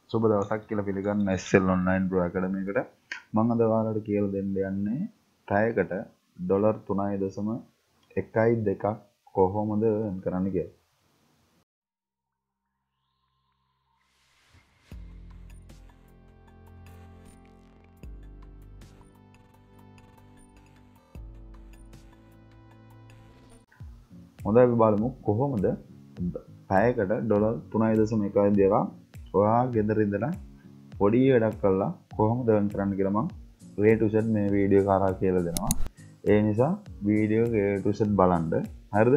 සුබ දවසක් කියලා පිළිගන්න SL online pro academy එකට මම අද ඔයාලට කියලා දෙන්න යන්නේ පැයකට ඩොලර් 3.12ක් කොහොමද earn කරන්න කියලා. හොඳයි අපි බලමු කොහොමද පැයකට ඩොලර් 3.12ක් ඔයා ගෙදර ඉඳලා පොඩි වැඩක් කරලා කොහොමද earn කරන්න කියලා මම A to Z මේ වීඩියෝ එක හරහා කියලා දෙනවා. ඒ නිසා වීඩියෝ එක A to Z බලන්න. හරිද?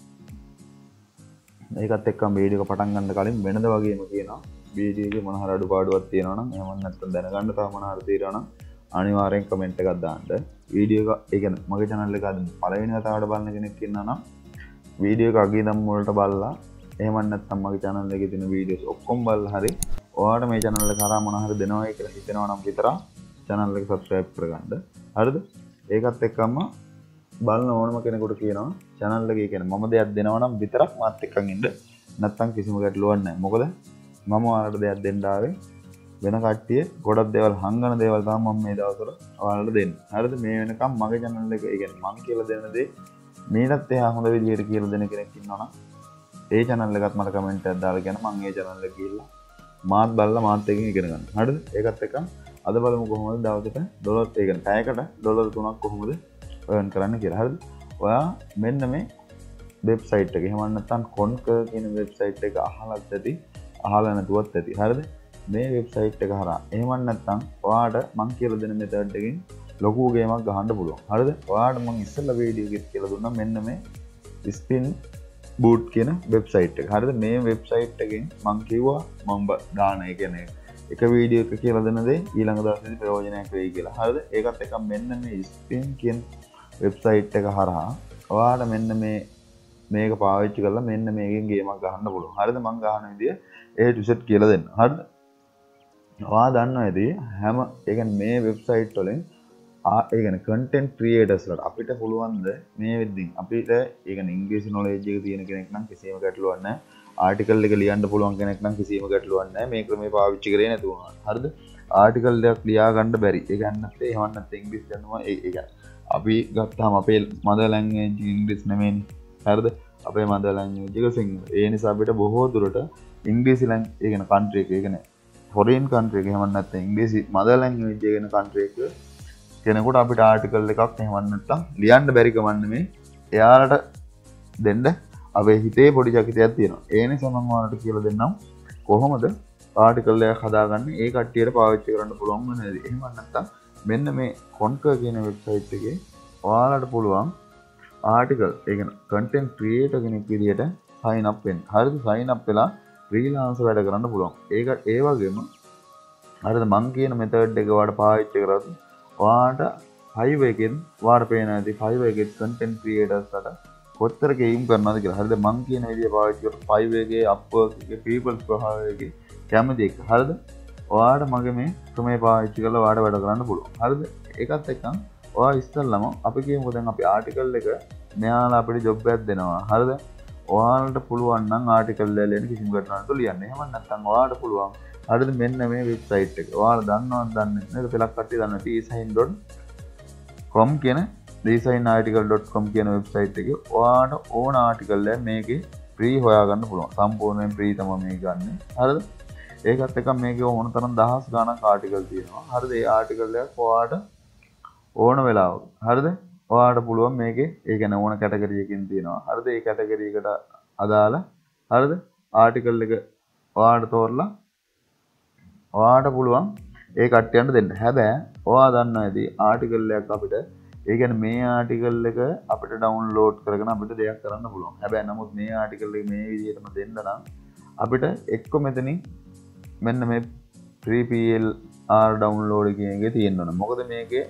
ඒකත් එක්කම වීඩියෝ එක පටන් ගන්න කලින් වෙනද වගේම කියනවා වීඩියෝ එකේ මොන හරි අඩුපාඩුවක් තියෙනවා නම් එහෙම නැත්නම් දැනගන්න තව මොන හරි තියෙනවා නම් අනිවාර්යෙන් කමෙන්ට් එකක් දාන්න. වීඩියෝ එක ඒ කියන්නේ මගේ channel එක අද පළවෙනි වතාවට බලන කෙනෙක් ඉන්නා නම් වීඩියෝ එක අගින් නම් වලට බලලා එහෙම නැත්නම් මගේ channel එකේ තියෙන වීඩියෝස් ඔක්කොම බලලා හරි ඔයාලට මේ channel එක කරා මොන හරි දෙනවා කියලා හිතෙනවා නම් විතරක් channel එක subscribe කරගන්න. හරිද? ඒකත් එක්කම බලන ඕනම කෙනෙකුට කියනවා channel එකේ කියන්නේ මම දෙයක් දෙනවා නම් විතරක් මාත් එක්කන් ඉන්න. නැත්නම් කිසිම ගැටලුවක් නැහැ. මොකද මම ඔයාලට දෙයක් දෙන්න ආවේ වෙන කට්ටිය ගොඩක් දේවල් හංගන දේවල් තමයි මම මේ දවස්වල ඔයාලට දෙන්නේ. හරිද? මේ වෙනකම් මගේ channel එක ඒ කියන්නේ මම කියලා දෙන දේ මීටත් එහා හොඳ විදියට කියලා දෙන කෙනෙක් ඉන්නවා නම් ඒ channel එකත් මට කමෙන්ට් එකක් දාලා කියන්න මම ඒ channel එක ගිහිල්ලා මාත් බලලා මාත් එකකින් ඉගෙන ගන්න. හරිද? ඒකත් එක්ක අද බලමු කොහොමද දවසට ඩොලර් ඒ කියන්නේ පැයකට ඩොලර් 3ක් කොහොමද earn කරන්න කියලා. හරිද? ඔයා මෙන්න මේ වෙබ්සයිට් එක එහෙම නැත්නම් Conquer කියන වෙබ්සයිට් එක අහලත් ඇති අහලා නැතුවත් ඇති. හරිද? මේ වෙබ්සයිට් එක හරහා එහෙම නැත්නම් ඔයාට මම කියලා දෙන මෙතඩ් එකකින් ලොකු ගේමක් ගහන්න පුළුවන්. හරිද? ඔයාලට මම ඉස්සෙල්ලා වීඩියෝ එකෙත් කියලා දුන්නා මෙන්න මේ ස්පින් බූට් කියන වෙබ්සයිට් එක. හරිද? මේ වෙබ්සයිට් එකෙන් මම කිව්වා මම දාන ඒ කියන්නේ එක වීඩියෝ එක කියලා දෙන දේ ඊළඟ දවසේදී ප්‍රයෝජනයක් වෙයි කියලා. හරිද? ඒකත් එක මෙන්න මේ ස්පින් කියන වෙබ්සයිට් එක හරහා ඔයාලට මෙන්න මේක පාවිච්චි කරලා මෙන්න මේකෙන් ගේමක් ගහන්න පුළුවන්. හරිද? මම ගහන විදිය A to Z කියලා දෙන්න. හරිද? ඔයා දන්නවා ඇති හැම ඒ කියන්නේ මේ වෙබ්සයිට් වලින් ඒ කියන්නේ content creators ලට අපිට පුළුවන්ද මේ වෙද්දී අපිට ඒ කියන්නේ ඉංග්‍රීසි knowledge එක තියෙන කෙනෙක් නම් කිසිම ගැටලුවක් නැහැ. ආටිකල් එක ලියන්න පුළුවන් කෙනෙක් නම් කිසිම ගැටලුවක් නැහැ. මේ ක්‍රමේ පාවිච්චි කරේ නැතුව උනත්. හරිද? ආටිකල් එකක් ලියා ගන්න බැරි. ඒ කියන්නේ නැත්නම් එහෙම නැත්නම් ඉංග්‍රීසි දන්නවා ඒ කියන්නේ අපි ගත්තාම අපේ මදර් ලැන්ග්වේජ් ඉංග්‍රීසි නෙමෙයිනේ. හරිද? අපේ මදර් ලැන්ග්වේජ් එක සිංහල. ඒ නිසා අපිට බොහෝ දුරට ඉංග්‍රීසි ඒ කියන්නේ country එක ඒ කියන්නේ foreign country එක එහෙම නැත්නම් ඉංග්‍රීසි මදර් ලැන්ග්වේජ් එක කියන country එක කෙනෙකුට අපිට ආටිකල් එකක් එහෙම නැත්නම් ලියන්න බැරි කමන්නේ මේ එයාලට දෙන්න අපේ හිතේ පොඩි චකිතයක් තියෙනවා. ඒ නිසා මම ඔයාලට කියලා දෙන්නම් කොහොමද ආටිකල් එකක් හදාගන්නේ ඒ කට්ටියට පාවිච්චි කරන්න පුළුවන් වෙනද. එහෙම නැත්නම් මෙන්න මේ Conquer කියන වෙබ්සයිට් එකේ ඔයාලට පුළුවන් ආටිකල් ඒ කියන්නේ content creator කෙනෙක් විදියට sign up වෙන්න. හරිද? sign up වෙලා freelancer වැඩ කරන්න පුළුවන්. ඒක ඒ වගේම හරිද මං කියන method එක ඔයාලට පාවිච්චි කරද්දී ඔයාට Fiverr එකෙන් ඔයාට පේන ඇති Fiverr එකේ content creators කට කොච්චර ගේම් කරනවද කියලා. හරිද? මං කියන විදිය පාවිච්චි කරලා Fiverr එකේ Upwork එකේ People's Power එකේ කැමති එක. හරිද? ඔයාට මගේ මේ ක්‍රමේ පාවිච්චි කරලා ඔයාට වැඩ කරන්න පුළුවන්. හරිද? ඒකත් එක්කම ඔයා ඉස්සෙල්ලාම අපි කියමුකෝ දැන් අපි ආටිකල් එක මෙයාලා අපිට ජොබ් එකක් දෙනවා. හරිද? ඔයාලට පුළුවන් නම් ආටිකල් එක ලියන්න කිසිම ගැටලුවක් නැතුව ලියන්න. එහෙම නැත්නම් ඔයාට පුළුවන් හරිද මෙන්න මේ වෙබ්සයිට් එක. ඔයාලා දන්නවද දන්නේ නැත්නම් පෙලක් කට්ටිය දන්නවා design.com කියන designarticle.com කියන වෙබ්සයිට් එකේ ඔයාට ඕන ආටිකල් එකක් මේකේ ෆ්‍රී හොයාගන්න පුළුවන්. සම්පූර්ණයෙන් ෆ්‍රී තමයි මේක ගන්න. හරිද? ඒකත් එක්ක මේකේ ඕන තරම් දහස් ගණන් ආටිකල් තියෙනවා. හරිද? ඒ ආටිකල් එකක් ඔයාට ඕන වෙලාවක. හරිද? ඔයාට පුළුවන් මේකේ ඒ කියන්නේ ඕන කැටගරි එකකින් තියෙනවා. හරිද? ඒ කැටගරි එකට අදාළ හරිද? ආටිකල් එක ඔයාට තෝරලා ඔයාට පුළුවන් ඒ කට්ටියන්ට දෙන්න. හැබැයි ඔයා දන්නවා ඇති ආටිකල් එකක් අපිට ඒ කියන්නේ මේ ආටිකල් එක අපිට ඩවුන්ලෝඩ් කරගෙන අපිට දෙයක් කරන්න පුළුවන්. හැබැයි නමුත් මේ ආටිකල් එක මේ විදිහටම දෙන්න නම් අපිට එක්ක මෙතනින් මෙන්න මේ 3PLR download කියන එකේ තියෙන්න ඕන. මොකද මේකේ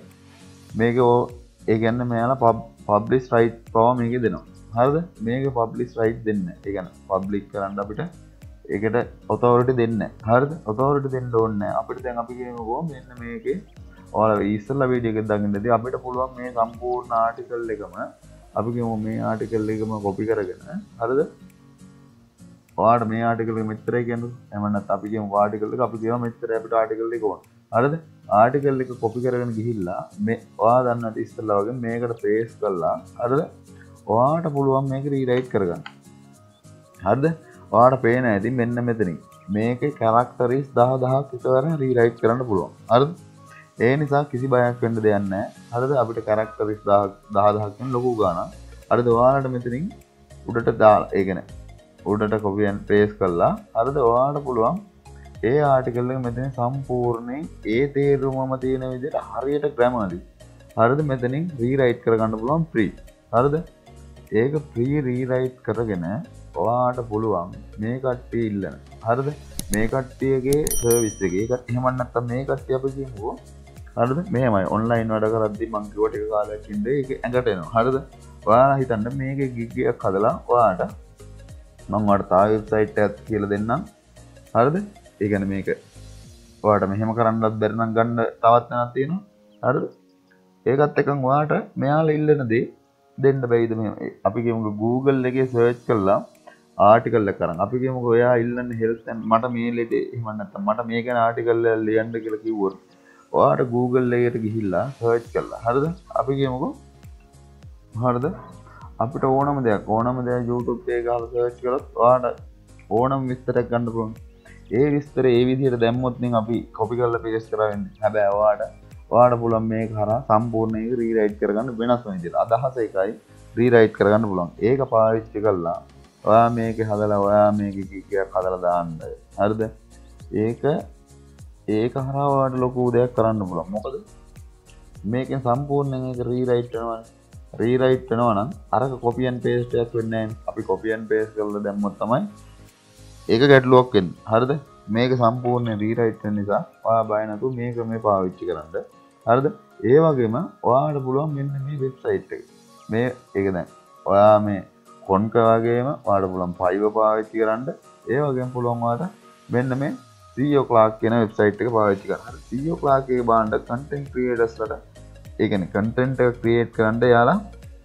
ඒ කියන්නේ මෙයාලා publish right පව මේකේ දෙනවා. හරිද? මේක publish right දෙන්නේ නැහැ. ඒ කියන්නේ publish කරන්න අපිට ඒකට authority දෙන්නේ නැහැ. හරිද? authority දෙන්න ඕනේ නැහැ. අපිට දැන් අපි කියමුකෝ මෙන්න මේකේ ඔයාලා ඉස්සෙල්ලා වීඩියෝ එකක් දාගන්නදී අපිට පුළුවන් මේ සම්පූර්ණ ආටිකල් එකම අපි කියමු මේ ආටිකල් එකම copy කරගෙන හරිද? ඔයාට මේ ආටිකල් එක මෙච්චරයි කියන්නේ. එහෙම නැත්නම් අපි කියමු ආටිකල් එක අපි කියමු මෙච්චරයි අපිට ආටිකල් එක ඕන. හරිද? ආටිකල් එක කොපි කරගෙන ගිහිල්ලා මේ ඔයා දන්නත් ඉස්සෙල්ලා වගේ මේකට පේස්ට් කරලා හරිද? ඔයාට පුළුවන් මේක රීරයිට් කරගන්න. හරිද? ඔයාට පේන ඇති මෙන්න මෙතනින් මේකේ කැරක්ටරිස් 10000ක් විතර රීරයිට් කරන්න පුළුවන්. හරිද? ඒ නිසා කිසි බයක් වෙන්න දෙයක් නැහැ. හරිද? අපිට කැරක්ටරිස් 10000ක් වෙන ලොකු ගාණක්. හරිද? ඔයාලට මෙතනින් උඩට දාලා ඒ කියන්නේ උඩට copy and paste කරලා හරිද? ඔයාලට පුළුවන් ඒ ආටිකල් එක මෙතන සම්පූර්ණයෙන් ඒ තේරුමම තියෙන විදිහට හරියට ග්‍රැමර්ලි හරිද? මෙතනින් රීරයිට් කරගන්න පුළුවන් free. හරිද? ඒක free රීරයිට් කරගෙන ඔයාට පුළුවන් මේ කට්ටිය ඉල්ලන. හරිද? මේ කට්ටියගේ සර්විස් එකේ ඒකත් එහෙම නැත්නම් මේ කට්ටිය අපි කියමුකෝ. හරිද? මෙහෙමයි ඔන්ලයින් වැඩ කරද්දි මං කිව්ව ටික කාලයක් ඉඳලා ඒක ඇඟට එනවා. හරිද? ඔයාලා හිතන්න මේකේ ගිග් එකක් හදලා ඔයාට මම ඔයාලට තා වෙබ්සයිට් එකක් කියලා දෙන්නම්. හරිද? ඒ කියන්නේ මේක ඔයාලට මෙහෙම කරන්නත් බැරි නම් ගන්න තවත් වෙනක් තියෙනවා. හරිද? ඒකත් එකන් ඔයාලට මෙයාලා ඉල්ලන දේ දෙන්න බැයිද මෙහෙම. අපි කියමුකෝ Google එකේ සර්ච් කළා ආටිකල් එක කරන්. අපි කියමුකෝ ඔයා ඉල්ලන්නේ හෙල්ත් මට මේ ලෙඩේ එහෙම නැත්නම් මට මේ ගැන ආටිකල් එක ලියන්න කියලා කිව්වොත් ඔයාට Google එකකට ගිහිල්ලා සර්ච් කළා. හරිද? අපි කියමුකෝ හරිද? අපිට ඕනම දෙයක් YouTube එකේ ගහලා සර්ච් කළොත් ඔයාට ඕනම විස්තරයක් ගන්න පුළුවන්. ඒ විස්තරය ඒ විදිහට දැම්මොත් නම් අපි copy කරලා paste කරා වෙන්නේ. හැබැයි ඔයාට පුළුවන් මේක හරහා සම්පූර්ණ ඒක රීරයිට් කරගන්න වෙනස් වෙන විදිහට. අදහස එකයි රීරයිට් කරගන්න පුළුවන්. ඒක පාවිච්චි කළා ඔයා මේක හදලා ඔයා මේක කියක් හදලා දාන්න. හරිද? ඒක හරහා ඔයාට ලොකු දෙයක් කරන්න පුළුවන්. මොකද මේකෙන් සම්පූර්ණයෙන් ඒක රීරයිට් වෙනවනේ. රීරයිට් වෙනවා නම් අරක copy and paste එකක් වෙන්නේ නැහැ. අපි copy and paste කරලා දැම්මොත් තමයි ඒක ගැටලුවක් වෙන්නේ. හරිද? මේක සම්පූර්ණයෙන් රීරයිට් වෙන නිසා ඔයා බය නැතුව මේක මේ පාවිච්චි කරන්න. හරිද? ඒ වගේම ඔයාට පුළුවන් මෙන්න මේ වෙබ්සයිට් එක. මේ ඒක දැන් ඔයා මේ කොන්ක වගේම ඔයාට පුළුවන් Fiverr පාවිච්චි කරන්න. ඒ වගේම පුළුවන් ඔයාට මෙන්න මේ CEO Clark කියන වෙබ්සයිට් එක පාවිච්චි කරන්න. හරි CEO Clark එකේ බාන්න content creators ලට ඒ කියන්නේ content එක create කරන්න යාලා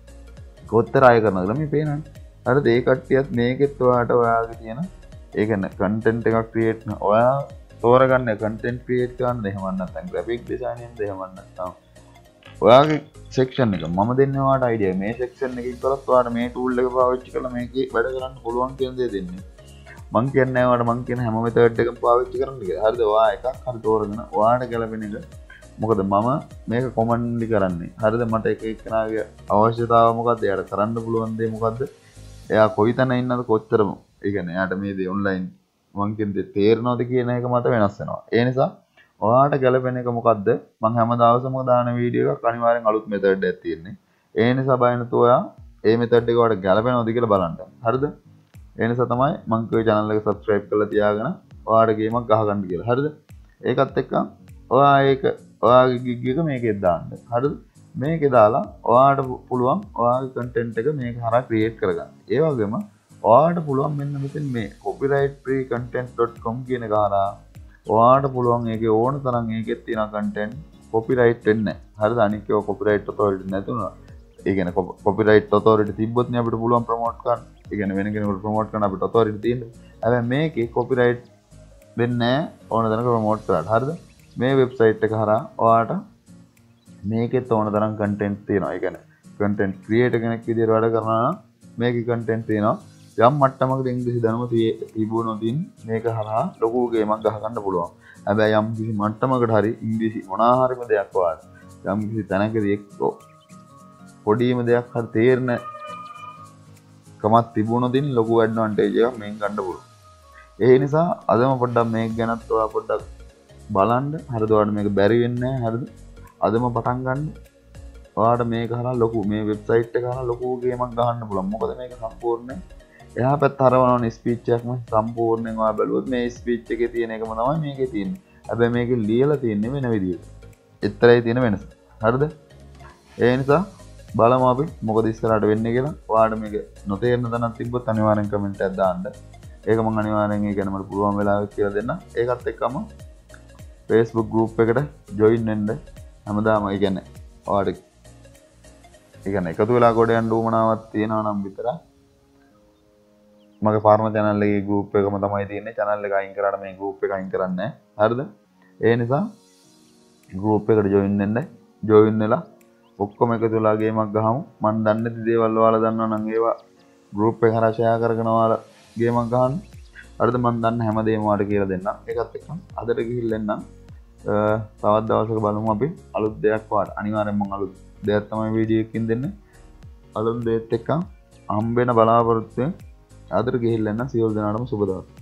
කොච්චර අය කරනවද මේ පේනවනේ. හරිද? ඒ කට්ටියත් මේකෙත් ඔයාට ඔයාගේ තියෙන ඒ කියන්නේ content එකක් create කරන ඔයා තෝරගන්න content create කරන්න එහෙම නැත්නම් graphic design එකෙන්ද එහෙම නැත්නම් ඔයාගේ section එක මම දෙන්නේ ඔයාට idea මේ section එකකින් කරත් ඔයාට මේ tool එක පාවිච්චි කරලා මේකේ වැඩ කරන්න පුළුවන් කියන දේ දෙන්නේ. මං කියන්නේ ඔයාට මං කියන හැම method එකක්ම පාවිච්චි කරන්න කියලා. හරිද? ඔයා එකක් හරි තෝරගෙන ඔයාට ගැලපෙන එක මොකද මම මේක කොමන්ලි කරන්නේ. හරිද? මට එක එක්කෙනාගේ අවශ්‍යතාව මොකද්ද? එයාට කරන්න පුළුවන් දේ මොකද්ද? එයා කොයි තැන ඉන්නද කොච්චරම ඒ කියන්නේ එයාට මේ දේ ඔන්ලයින් මං කියන්නේ තේරෙනවද කියන එක මත වෙනස් වෙනවා. ඒ නිසා ඔයාට ගැලපෙන එක මොකද්ද? මං හැමදාම දාන වීඩියෝ එකක් අනිවාර්යෙන් අලුත් මෙතඩ් එකක් තියෙන්නේ. ඒ නිසා බය නැතුව ඔයා මේ මෙතඩ් එක ඔයාලට ගැලපෙනවද කියලා බලන්න. හරිද? ඒ නිසා තමයි මං කිව්වේ channel එක subscribe කරලා තියාගෙන ඔයාට ගේමක් ගහගන්න කියලා. හරිද? ඒකත් එක්ක ඔයා ඒක ඔයාගේ gig එක මේකෙත් දාන්න. හරිද? මේකේ දාලා ඔයාට පුළුවන් ඔයාගේ content එක මේක හරහා create කරගන්න. ඒ වගේම ඔයාට පුළුවන් මෙන්න මෙතන මේ copyrightfreecontent.com කියන එක හරහා ඔයාට පුළුවන් ඒකේ ඕන තරම් ඒකෙත් තියෙන content copyright වෙන්නේ නැහැ. හරිද? අනික ඒවා copyright authority නැතුණා. ඒ කියන්නේ copyright authority තිබ්බොත් නේ අපිට පුළුවන් promote කරන්න. ඒ කියන්නේ වෙන කෙනෙකුට promote කරන්න අපිට authority තියෙනවා. හැබැයි මේකේ copyright වෙන්නේ නැහැ ඕන තරම් promote කරාට. හරිද? මේ වෙබ්සයිට් එක හරහා ඔයාට මේකෙත් ඕන තරම් content තියෙනවා. ඒ කියන්නේ content creator කෙනෙක් විදිහට වැඩ කරනවා නම් මේකේ content තියෙනවා. යම් මට්ටමකට ඉංග්‍රීසි දැනුම තිබුණොත් මේක හරහා ලොකු ගේමක් ගහගන්න පුළුවන්. හැබැයි යම් කිසි මට්ටමකට හරි ඉංග්‍රීසි මොනවා හරිම දෙයක් වාට යම් කිසි තැනකදී එක්කෝ පොඩිම දෙයක් හරි තේරෙන කමක් තිබුණොත් ලොකු ඇඩ්වාන්ටේජ් එකක් මේක ගන්න පුළුවන්. ඒ නිසා අදම පොඩ්ඩක් මේක ගැනත් ඔයා පොඩ්ඩක් බලන්න. හරිද? ඔයාලට මේක බැරි වෙන්නේ නැහැ. හරිද? අදම පටන් ගන්න. ඔයාලට මේක හරහා ලොකු මේ වෙබ්සයිට් එක හරහා ලොකු ගේමක් ගහන්න පුළුවන්. මොකද මේක සම්පූර්ණයෙන් එහා පැත්ත හරවනවනේ ස්පීච් එකක්ම සම්පූර්ණයෙන් ඔයා බැලුවොත් මේ ස්පීච් එකේ තියෙන එකම තමයි මේකේ තියෙන්නේ. හැබැයි මේකේ ලියලා තියෙන්නේ වෙන විදිහකට. එතරයි තියෙන වෙනස. හරිද? ඒ නිසා බලමු අපි මොකද ඉස්සරහට වෙන්නේ කියලා. ඔයාලට මේක නොතේරෙන තැනක් තිබ්බොත් අනිවාර්යෙන් කමෙන්ට් එකක් දාන්න. ඒක මම අනිවාර්යෙන් ඒ ගැන මට පුළුවන් වෙලාවෙක කියලා දෙන්න. ඒකත් එක්කම Facebook group එකට join වෙන්න හැමදාම ඒ කියන්නේ ඔයාලට ඒ කියන්නේ එකතු වෙලා කොට යන්න උවමනාවක් තියෙනවා නම් විතරයි මගේ ෆාර්ම channel එකේ group එකම තමයි තියෙන්නේ. channel එක අයින් කරාට මේ group එක අයින් කරන්නේ නැහැ. හරිද? ඒ නිසා group එකට join වෙන්න. join වෙලා ඔක්කොම එකතු වෙලා ගේමක් ගහමු. මම දන්නේ නැති දේවල් ඔයාලා දන්නවා නම් ඒවා group එක හරහා share කරගෙන ඔයාලා ගේමක් ගහන්න. හරිද? මම දන්න හැමදේම ඔයාලට කියලා දෙන්නම්. ඒකත් එක්ක අදට ගිහිල්ලා එන්නම්. තවත් දවසක බලමු අපි අලුත් දෙයක් වාට. අනිවාර්යෙන්ම මම අලුත් දෙයක් තමයි වීඩියෝ එකකින් දෙන්නේ. අලුත් දෙයක් එක්ක හම්බ වෙන බලාපොරොත්තු වෙන අදට ගිහිල්ලා එන්න. සියලු දෙනාටම සුබ දවසක්.